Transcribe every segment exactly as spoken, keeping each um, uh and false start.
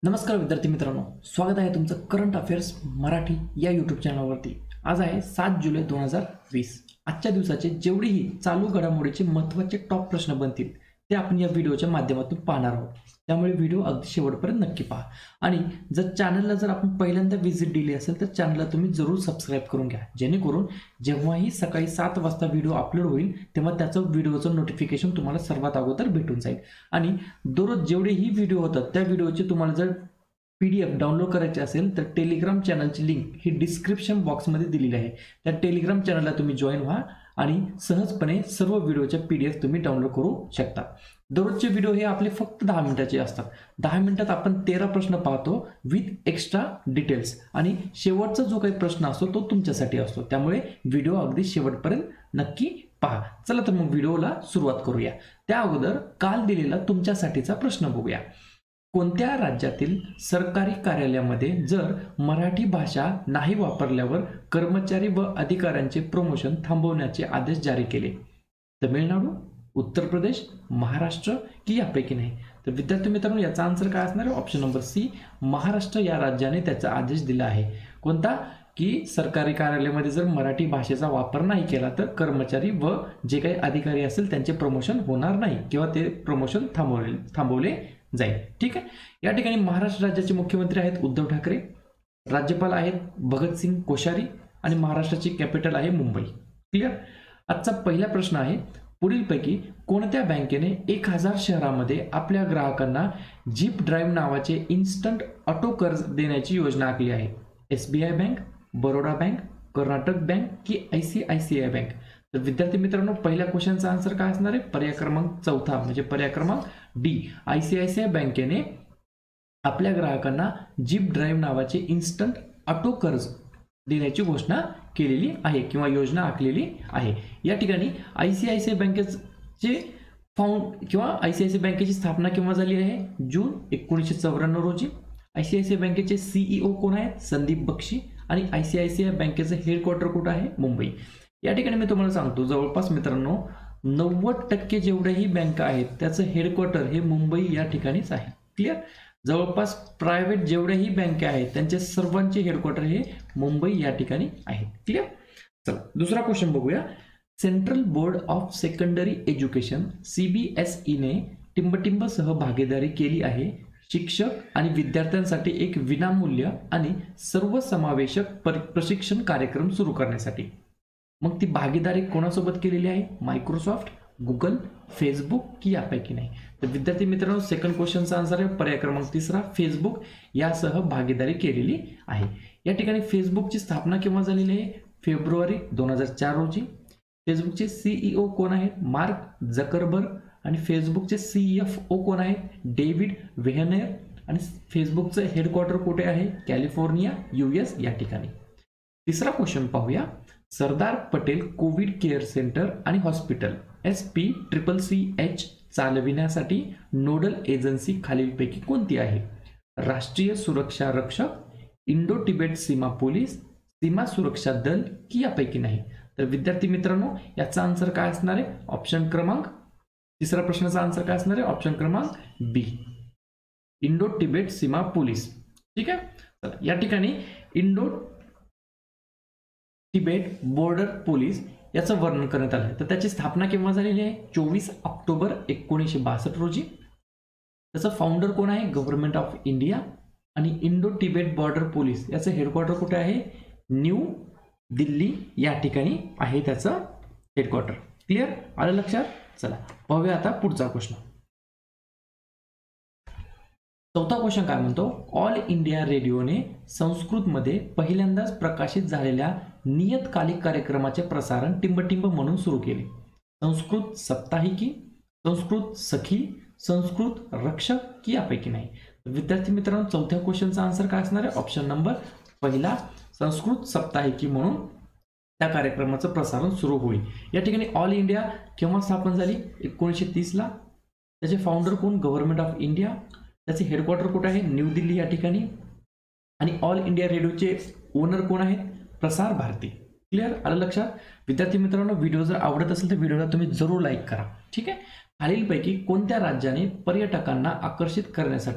नमस्कार विद्यार्थी मित्रांनो, स्वागत आहे तुमचं करंट अफेअर्स मराठी या यूट्यूब चॅनलवरती। आज आहे सात जुलै दोन हजार वीस। आजच्या दिवसाचे जेवढेही चालू घडामोडीचे महत्त्वाचे टॉप प्रश्न बनतील ते आपण या व्हिडिओच्या माध्यमातून पाहणार आहोत, त्यामुळे व्हिडिओ अगदी शेवटपर्यंत नक्की पहा। आणि जर चॅनलला जर आपण पहिल्यांदा व्हिजिट दिली असेल तर चॅनलला तुम्ही जरूर सबस्क्राइब करून घ्या, जेणेकरून जेव्हाही सकाळी सात वाजता व्हिडिओ अपलोड होईल तेव्हा त्याचं व्हिडिओचं नोटिफिकेशन तुम्हाला सर्वात अगोदर भेटून जाईल। आणि दररोज जेवढेही व्हिडिओ होतात त्या व्हिडिओचे तुम्हाला जर पीडीएफ डाउनलोड करायचे असेल तर टेलिग्राम चॅनलची लिंक ही डिस्क्रिप्शन बॉक्समध्ये दिलेली आहे। त्या टेलिग्राम चॅनलला तुम्ही जॉईन व्हा आणि सहजपणे सर्व व्हिडिओचे पीडीएफ तुम्ही डाउनलोड करू शकता। दररोजचे व्हिडिओ हे आपले फक्त दहा मिनिटाचे असतात। दहा मिनिटात आपण तेरा प्रश्न पाहतो विथ एक्स्ट्रा डिटेल्स, आणि शेवटचा जो काही प्रश्न असतो तो तुमच्यासाठी असतो, त्यामुळे व्हिडिओ अगदी शेवटपर्यंत नक्की पहा। चला तर मग व्हिडिओला सुरुवात करूया। त्या अगोदर काल दिलेला तुमच्यासाठीचा प्रश्न बघूया। कोणत्या राज्यातील सरकारी कार्यालयामध्ये जर मराठी भाषा नाही वापरल्यावर कर्मचारी व अधिकाऱ्यांचे प्रमोशन थांबवण्याचे आदेश जारी केले? तमिळनाडू, उत्तर प्रदेश, महाराष्ट्र की यापैकी नाही? तर विद्यार्थी मित्रांनो, याचा आन्सर काय असणार आहे? ऑप्शन नंबर सी, महाराष्ट्र या राज्याने त्याचा आदेश दिला आहे। कोणता? की सरकारी कार्यालयामध्ये जर मराठी भाषेचा वापर नाही केला तर कर्मचारी व जे काही अधिकारी असेल त्यांचे प्रमोशन होणार नाही किंवा ते प्रमोशन थांबवले थांबवले जाईल। ठीक आहे, या ठिकाणी महाराष्ट्र राज्याचे मुख्यमंत्री आहेत उद्धव ठाकरे, राज्यपाल आहेत भगतसिंग कोश्यारी आणि महाराष्ट्राची कॅपिटल आहे मुंबई। क्लिअर? आजचा पहिला प्रश्न आहे, पुढीलपैकी कोणत्या बँकेने एक हजार शहरामध्ये आपल्या ग्राहकांना जीप ड्राईव्ह नावाचे इन्स्टंट ऑटो कर्ज देण्याची योजना आखली आहे? SBI bank, Baroda bank, Karnataka bank की आयसीआयसीआय बँक? तर विद्यार्थी मित्रांनो, पहिल्या क्वेश्चनचा आन्सर काय असणार आहे? पर्याय क्रमांक चौथा म्हणजे पर्याय क्रमांक डी, आयसीआयसीआय बँकेने आपल्या ग्राहकांना जीप ड्राईव्ह नावाचे इन्स्टंट ऑटो कर्ज देण्याची घोषणा केलेली आहे किंवा योजना आखलेली आहे। या ठिकाणी आयसीआयसीआय बँकेचे फाउंड किंवा आयसीआयसीआय बँकेची स्थापना केव्हा झाली आहे? जून एकोणीसशे चौऱ्याण्णव रोजी। आयसीआयसीआय बँकेचे सीईओ कोण आहेत? संदीप बक्षी। आणि आयसीआयसीआय बँकेचं हेडक्वार्टर कुठं आहे? मुंबई। या ठिकाणी मी तुम्हाला सांगतो, जवळपास मित्रांनो नव्वद टक्के जेवढ्याही बँका आहेत त्याचं हेडक्वार्टर हे मुंबई या ठिकाणीच आहे। क्लिअर? जवळपास प्रायव्हेट जेवढ्याही बँका आहेत त्यांचे सर्वांचे हेडक्वार्टर हे मुंबई या ठिकाणी आहे। क्लिअर? चला दुसरा क्वेश्चन बघूया। Central board of secondary education सीबीएसईने टिंबटिंबसह भागीदारी केली आहे शिक्षक आणि विद्यार्थ्यांसाठी एक विनामूल्य आणि सर्वसमावेशक प्रशिक्षण कार्यक्रम सुरू करण्यासाठी। मग ती भागीदारी कोणासोबत केलेली आहे? मायक्रोसॉफ्ट, गुगल, फेसबुक की यापैकी नाही? तर विद्यार्थी मित्रांनो, सेकंड क्वेश्चनचा आन्सर आहे पर्याय क्रमांक तिसरा, फेसबुक यासह भागीदारी केलेली आहे। या ठिकाणी फेसबुकची स्थापना केव्हा झालेली आहे? फेब्रुवारी दोन हजार चार रोजी। फेसबुकचे सीईओ कोण आहेत? Mark Zuckerberg. आणि फेसबुकचे सीएफओ कोण आहेत? David Wehner. आणि फेसबुकचं हेडक्वार्टर कुठे आहे? कॅलिफोर्निया, यूएस या ठिकाणी। तिसरा क्वेश्चन पाहूया। Sardar Patel COVID care centre आणि hospital S P triple C H चालविण्यासाठी नोडल एजन्सी खालीलपैकी कोणती आहे? राष्ट्रीय सुरक्षा रक्षक, इंडो तिबेट सीमा पोलीस, सीमा सुरक्षा दल की यापैकी नाही? तर विद्यार्थी मित्रांनो, याचा आन्सर काय असणार आहे? ऑप्शन क्रमांक तिसरा प्रश्नाचा आन्सर काय असणार आहे? ऑप्शन क्रमांक बी, इंडो तिबेट सीमा पोलीस। ठीक आहे, तर या ठिकाणी इंडो तिबेट बॉर्डर पोलीस याचं वर्णन करण्यात आलं आहे। तर त्याची स्थापना केव्हा झालेली आहे? चोवीस ऑक्टोबर एकोणीसशे बासष्ट रोजी। त्याचं फाउंडर कोण आहे? Government of India. आणि इंडो तिबेट बॉर्डर पोलीस याचं हेडक्वार्टर कुठे आहे? न्यू दिल्ली या ठिकाणी आहे त्याचं हेडक्वार्टर। क्लिअर? आलं लक्षात? चला पाहूया आता पुढचा प्रश्न। चौथा क्वेश्चन काय म्हणतो? ऑल इंडिया रेडिओने संस्कृतमध्ये पहिल्यांदाच प्रकाशित झालेल्या नियतकालिक कार्यक्रमाचे प्रसारण टिंबटिंब म्हणून सुरू केले? संस्कृत साप्ताहिकी, संस्कृत सखी, संस्कृत रक्षक की यापैकी नाही? विद्यार्थी मित्रांनो, चौथ्या क्वेश्चनचा आन्सर काय असणार आहे? ऑप्शन नंबर पहिला, संस्कृत साप्ताहिकी म्हणून त्या कार्यक्रमाचं प्रसारण सुरू होईल। या ठिकाणी ऑल इंडिया केव्हा स्थापन झाली? एकोणीसशे तीस ला। त्याचे फाउंडर कोण? Government of India. त्याचे हेडक्वार्टर कुठे आहे? न्यू दिल्ली या ठिकाणी। आणि ऑल इंडिया रेडिओचे ओनर कोण आहेत? प्रसार भारती। क्लिअर? आलं लक्षात? विद्यार्थी मित्रांनो, व्हिडिओ जर आवडत असेल तर व्हिडिओला तुम्ही जरूर लाईक करा। ठीक आहे, खालीलपैकी कोणत्या राज्याने पर्यटकांना आकर्षित करण्यासाठी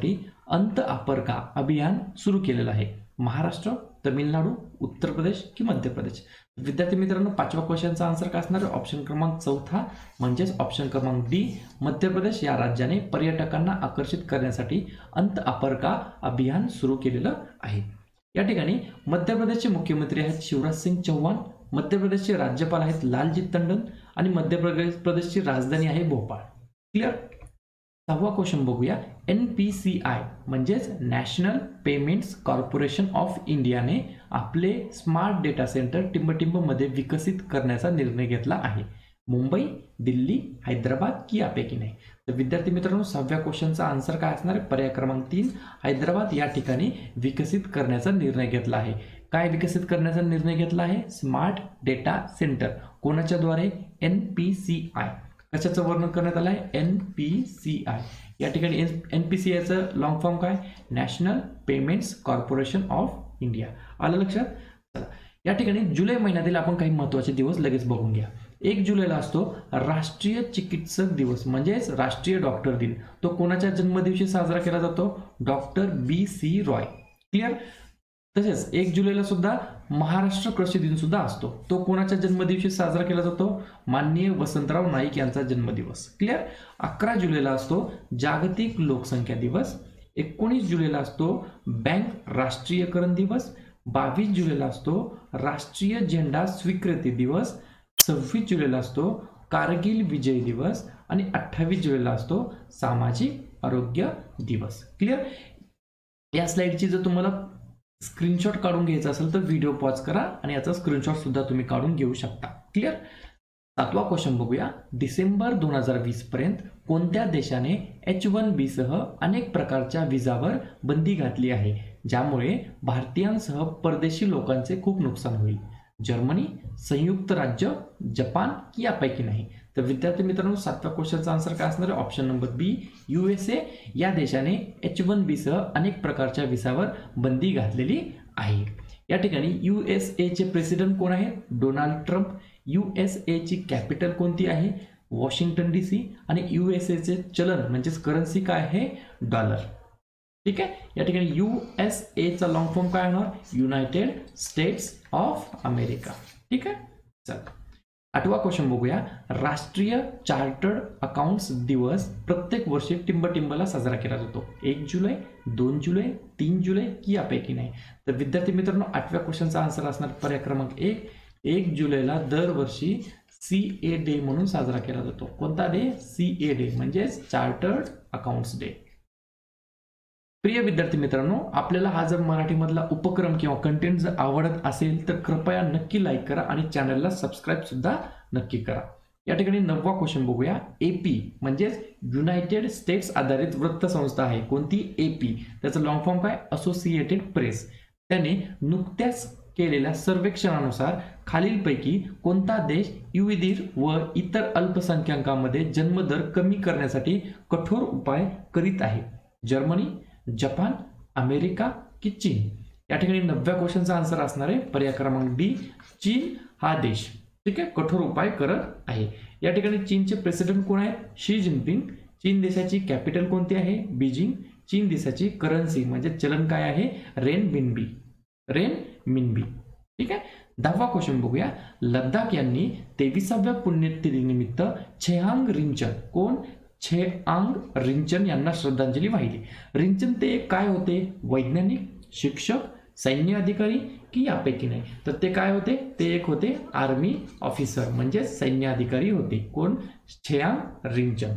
अंत अपर का अभियान सुरू केलेलं आहे? महाराष्ट्र, तमिळनाडू, उत्तर प्रदेश की मध्य प्रदेश? विद्यार्थी मित्रांनो, पाचव्या क्वेश्चनचा आन्सर काय असणार आहे? ऑप्शन क्रमांक चौथा म्हणजेच ऑप्शन क्रमांक डी, मध्य प्रदेश या राज्याने पर्यटकांना आकर्षित करण्यासाठी अंत अपर का अभियान सुरू केलेलं आहे. या ठिकाणी मध्य प्रदेशचे मुख्यमंत्री आहेत शिवराज सिंग चौहान, मध्य प्रदेशचे राज्यपाल आहेत लालजी टंडन आणि मध्य प्रदेश प्रदेशची राजधानी आहे भोपाळ. क्लिअर. सहावा क्वेश्चन बघूया. एन पी सी आय म्हणजेच नॅशनल पेमेंट्स कॉर्पोरेशन ऑफ इंडियाने आपले स्मार्ट डेटा सेंटर टिंबटिंबमध्ये विकसित करण्याचा निर्णय घेतला आहे. मुंबई, दिल्ली, हैदराबाद की यापैकी नाही? तर विद्यार्थी मित्रांनो, सहाव्या क्वेश्चनचा आन्सर काय असणार आहे? पर्याय क्रमांक तीन, हैदराबाद या ठिकाणी विकसित करण्याचा निर्णय घेतला आहे. काय विकसित करण्याचा निर्णय घेतला आहे? Smart data centre. कोणाच्या द्वारे? N P C I. कशाचं वर्णन करण्यात आलं आहे? N P C I. या ठिकाणी एन पी सी आयचं लॉंग फॉर्म काय? National payments corporation of India. आलं लक्षात? चला, या ठिकाणी जुलै महिन्यातील आपण काही महत्त्वाचे दिवस लगेच बघून घ्या. एक जुलैला असतो राष्ट्रीय चिकित्सक दिवस म्हणजेच राष्ट्रीय डॉक्टर दिन. तो कोणाच्या जन्मदिवशी साजरा केला जातो? Doctor B C Roy. Clear. तसेच एक जुलैला सुद्धा महाराष्ट्र कृषी दिन सुद्धा असतो. तो कोणाच्या जन्मदिवशी साजरा केला जातो? माननीय वसंतराव नाईक यांचा जन्मदिवस. क्लिअर. अकरा जुलैला असतो जागतिक लोकसंख्या दिवस. एकोणीस जुलैला असतो बँक राष्ट्रीयकरण दिवस. बावीस जुलैला असतो राष्ट्रीय झेंडा स्वीकृती दिवस. सव्वीस जुलैला असतो कारगिल विजय दिवस आणि अठ्ठावीस जुलैला असतो सामाजिक आरोग्य दिवस. क्लिअर. या स्लाइडची जर तुम्हाला स्क्रीनशॉट काढून घ्यायचा असेल तर व्हिडिओ पॉज करा आणि याचा स्क्रीनशॉट सुद्धा तुम्ही काढून घेऊ शकता. क्लिअर. सातवा क्वेश्चन बघूया. डिसेंबर दोन हजार वीस पर्यंत कोणत्या देशाने एच वन बी सह अनेक प्रकारच्या विजावर बंदी घातली आहे, ज्यामुळे भारतीयांसह परदेशी लोकांचे खूप नुकसान होईल? जर्मनी, संयुक्त राज्य, जपान की यापैकी नाही? तर विद्यार्थी मित्रांनो, सातव्या क्वेश्चनचा आन्सर काय असणार आहे? ऑप्शन नंबर बी, युएसए या देशाने एच वन बी सह अनेक प्रकारच्या विसावर बंदी घातलेली आहे. या ठिकाणी युएसए चे प्रेसिडेंट कोण आहेत? Donald Trump. युएसए ची कॅपिटल कोणती आहे? Washington D C. आणि युएसए चे चलन म्हणजेच करन्सी काय आहे? डॉलर. ठीक आहे. या ठिकाणी युएसए चा लॉंग फॉर्म काय होणार? United States of America. ठीक आहे. चला, आठवा क्वेश्चन बघूया. राष्ट्रीय चार्टर्ड अकाउंट्स दिवस प्रत्येक वर्षी टिंबटिंबला साजरा केला जातो. एक जुलै, दोन जुलै, तीन जुलै की यापैकी नाही? तर विद्यार्थी मित्रांनो, आठव्या क्वेश्चनचा आन्सर असणार पर्याय क्रमांक एक. एक जुलैला दरवर्षी सी ए डे म्हणून साजरा केला जातो. कोणता डे? सी ए डे म्हणजेच चार्टर्ड अकाउंट्स डे. प्रिय विद्यार्थी मित्रांनो, आपल्याला हा जर मराठीमधला उपक्रम किंवा कंटेंट जर आवडत असेल तर कृपया नक्की लाईक करा आणि चॅनलला सबस्क्राईब सुद्धा नक्की करा. या ठिकाणी नववा क्वेश्चन बघूया. एपी म्हणजेच युनायटेड स्टेट्स आधारित वृत्तसंस्था आहे. कोणती? एपी. त्याचं लॉंग फॉर्म काय? Associated Press. त्याने नुकत्याच केलेल्या सर्वेक्षणानुसार खालीलपैकी कोणता देश युविधीर व इतर अल्पसंख्याकांमध्ये जन्मदर कमी करण्यासाठी कठोर उपाय करीत आहे? जर्मनी, जपान, अमेरिका की चीन? या ठिकाणी नवव्या क्वेश्चनचा आन्सर असणार आहे पर्याय क्रमांक डी, चीन हा देश. ठीक आहे, कठोर उपाय करत आहे. या ठिकाणी चीनचे प्रेसिडेंट कोण आहेत? Xi Jinping. चीन देशाची कॅपिटल कोणती आहे? बीजिंग. चीन देशाची करन्सी म्हणजे चलन काय आहे? Renminbi. Renminbi. ठीक आहे. दहावा क्वेश्चन बघूया. लडाख यांनी तेविसाव्या पुण्यतिथीनिमित्त छेआंग रिंचन, कोण? छेआंग रिंचन यांना श्रद्धांजली वाहिली. रिंचन ते काय होते? वैज्ञानिक, शिक्षक, सैन्य अधिकारी की यापैकी नाही? तर ते काय होते? ते एक होते आर्मी ऑफिसर म्हणजे सैन्य अधिकारी होते. कोण? छेआंग रिंचन.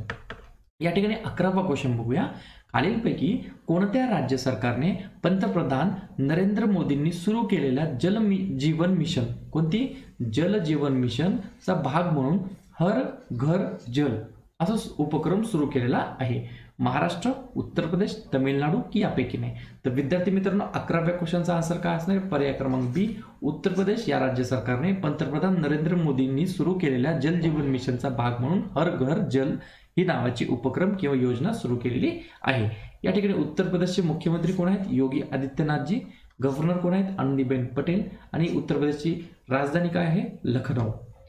या ठिकाणी अकरावा क्वेश्चन बघूया. खालीलपैकी कोणत्या राज्य सरकारने पंतप्रधान नरेंद्र मोदींनी सुरू केलेल्या जल मि जीवन मिशन, कोणती? जल जीवन मिशनचा भाग म्हणून हर घर जल असा उपक्रम सुरू केलेला आहे? महाराष्ट्र, उत्तर प्रदेश, तमिळनाडू की यापैकी नाही? तर विद्यार्थी मित्रांनो, अकराव्या क्वेश्चनचा आन्सर काय असणार? पर्याय क्रमांक बी, उत्तर प्रदेश या राज्य सरकारने पंतप्रधान नरेंद्र मोदींनी सुरू केलेल्या जल जीवन मिशनचा भाग म्हणून हर घर जल ही नावाची उपक्रम किंवा योजना सुरू केलेली आहे. या ठिकाणी उत्तर प्रदेशचे मुख्यमंत्री कोण आहेत? योगी आदित्यनाथजी. गव्हर्नर कोण आहेत? आनंदीबेन पटेल. आणि उत्तर प्रदेशची राजधानी काय आहे? लखनौ.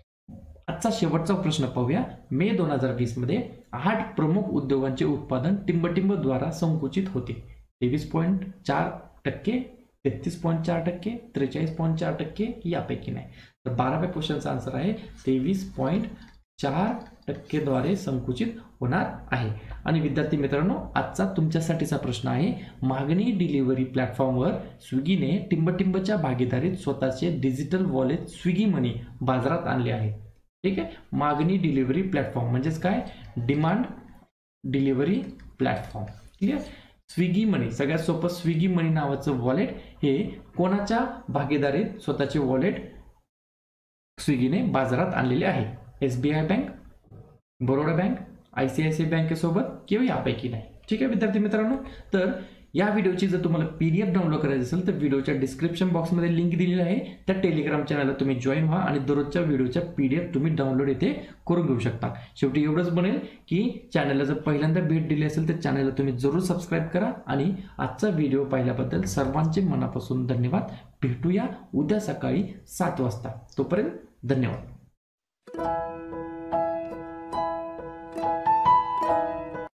आजचा शेवटचा प्रश्न पाहूया. मे दोन हजार वीस मध्ये आठ प्रमुख उद्योगांचे उत्पादन टिंबटिंब द्वारा संकुचित होते. तेवीस पॉईंट चार टक्के, तेहतीस पॉईंट चार टक्के, त्रेचाळीस पॉईंट चार टक्के यापैकी नाही. तर बाराव्या क्वेश्चनचा आन्सर आहे तेवीस पॉईंट चार टक्केद्वारे संकुचित होणार आहे. आणि विद्यार्थी मित्रांनो, आजचा तुमच्यासाठीचा प्रश्न आहे, मागणी डिलिव्हरी प्लॅटफॉर्मवर स्विगीने टिंबटिंबच्या भागीदारीत स्वतःचे डिजिटल वॉलेट स्विगी मनी बाजारात आणले आहे. ठीक आहे, मागणी डिलिव्हरी प्लॅटफॉर्म म्हणजेच काय, demand delivery platform. Clear. Swiggy money सगळ्यात सोपं, स्विगी मनी नावाचं वॉलेट हे कोणाच्या भागीदारीत स्वतःचे वॉलेट स्विगीने बाजारात आणलेले आहे. SBI bank, Baroda bank, ICICI बँकेसोबत किंवा यापैकी नाही. ठीक आहे विद्यार्थी मित्रांनो, तर या व्हिडिओची जर तुम्हाला पीडीएफ डाउनलोड करायची असेल तर व्हिडिओच्या डिस्क्रिप्शन बॉक्समध्ये लिंक दिलेली आहे, त्या टेलिग्राम चॅनलला तुम्ही जॉईन व्हा आणि दररोजच्या व्हिडिओच्या पीडीएफ तुम्ही डाउनलोड इथे करून घेऊ शकता. शेवटी एवढंच बनेल की चॅनलला जर पहिल्यांदा भेट दिली असेल तर चॅनलला तुम्ही जरूर सबस्क्राईब करा. आणि आजचा व्हिडिओ पाहिल्याबद्दल सर्वांचे मनापासून धन्यवाद. भेटूया उद्या सकाळी सात वाजता. तोपर्यंत धन्यवाद.